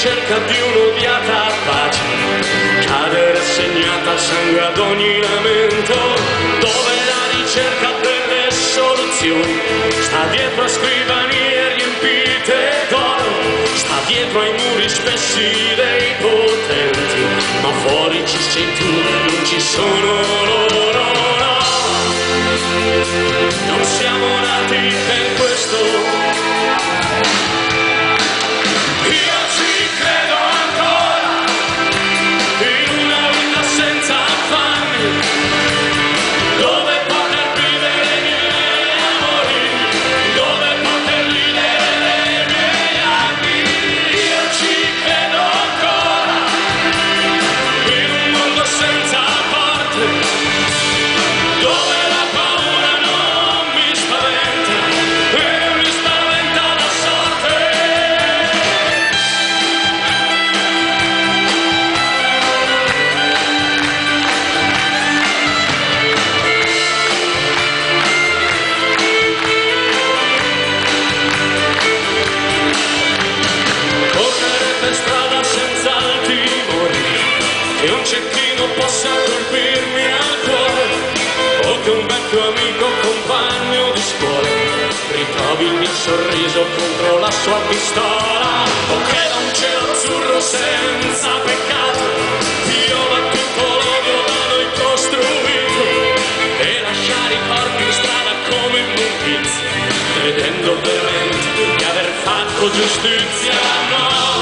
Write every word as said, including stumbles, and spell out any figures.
ricerca di un'odiata pace, cade rassegnata al sangue ad ogni lamento, dove la ricerca delle soluzioni sta dietro a scrivanie riempite d'oro, sta dietro ai muri spessi dei potenti, ma fuori ci sei tu, non ci sono loro, no. Non siamo nati per questo. Io ci credo ancora in una vita senza affanni, dove poter vivere i miei amori, dove poter ridere i miei anni. Io ci credo ancora in un mondo senza porte, dove la paura non mi spaventa e mi spaventa la sorte. Correre per strada senza il timore che un cecchino possa colpirmi al cuore, o che un vecchio amico compagno di scuola ritrovi il mio sorriso contro la sua pistola, o che da un cielo azzurro senza peccato viola tutto l'odio da noi costruito, e lasciare i corpi in strada come immondizia, credendo veramente di aver fatto giustizia. No,